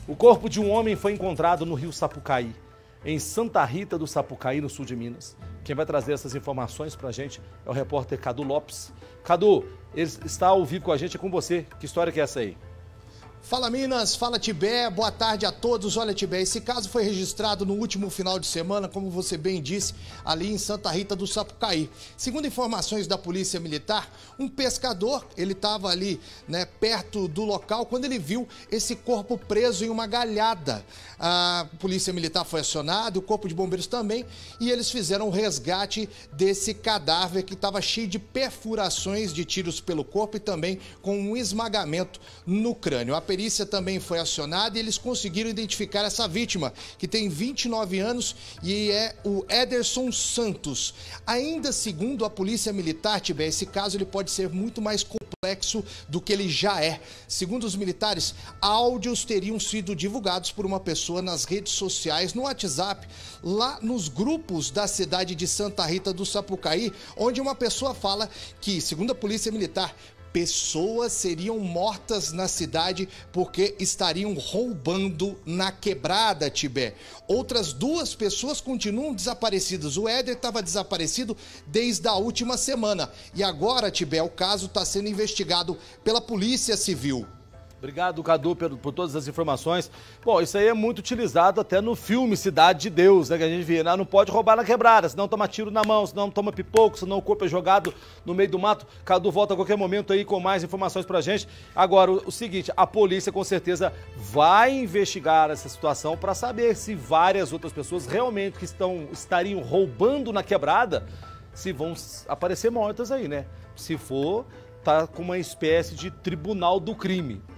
O corpo de um homem foi encontrado no rio Sapucaí, em Santa Rita do Sapucaí, no sul de Minas. Quem vai trazer essas informações pra gente é o repórter Cadu Lopes. Cadu, ele está ao vivo com a gente, é com você. Que história que é essa aí? Fala Minas, fala Tibé, boa tarde a todos. Olha Tibé, esse caso foi registrado no último final de semana, como você bem disse, ali em Santa Rita do Sapucaí. Segundo informações da Polícia Militar, um pescador, ele estava ali, perto do local, quando ele viu esse corpo preso em uma galhada. A Polícia Militar foi acionada, o Corpo de Bombeiros também, e eles fizeram o resgate desse cadáver que estava cheio de perfurações de tiros pelo corpo e também com um esmagamento no crânio. A perícia também foi acionada e eles conseguiram identificar essa vítima, que tem 29 anos e é o Ederson Santos. Ainda segundo a Polícia Militar, Tibé, esse caso ele pode ser muito mais complexo do que ele já é. Segundo os militares, áudios teriam sido divulgados por uma pessoa nas redes sociais, no WhatsApp, lá nos grupos da cidade de Santa Rita do Sapucaí, onde uma pessoa fala que, segundo a Polícia Militar, pessoas seriam mortas na cidade porque estariam roubando na quebrada, Tibé. Outras duas pessoas continuam desaparecidas. O Éder estava desaparecido desde a última semana. E agora, Tibé, o caso está sendo investigado pela Polícia Civil. Obrigado, Cadu, por todas as informações. Bom, isso aí é muito utilizado até no filme Cidade de Deus, né? Que a gente vê, né? Não pode roubar na quebrada, senão toma tiro na mão, senão toma pipoco, senão o corpo é jogado no meio do mato. Cadu volta a qualquer momento aí com mais informações pra gente. Agora, o seguinte, a polícia com certeza vai investigar essa situação para saber se várias outras pessoas realmente que estariam roubando na quebrada, se vão aparecer mortas aí, né? Se for, tá com uma espécie de tribunal do crime.